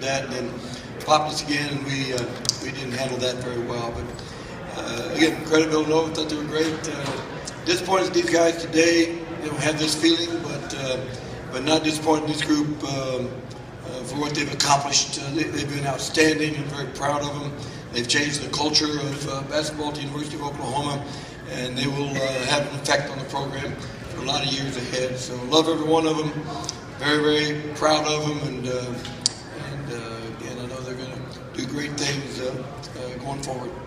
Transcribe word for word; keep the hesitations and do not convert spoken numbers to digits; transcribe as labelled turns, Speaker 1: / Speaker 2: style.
Speaker 1: that, and then popped us again, and we uh, we didn't handle that very well. But uh, again, credit Villanova, thought they were great. Uh, disappointed these guys today. They don't have this feeling, but uh, but not disappointed in this group um, uh, for what they've accomplished. Uh, they, they've been outstanding, and very proud of them. They've changed the culture of uh, basketball at the University of Oklahoma, and they will uh, have an effect on the program for a lot of years ahead. So love every one of them. Very, very proud of them, and uh, and uh, again, I know they're going to do great things uh, uh, going forward.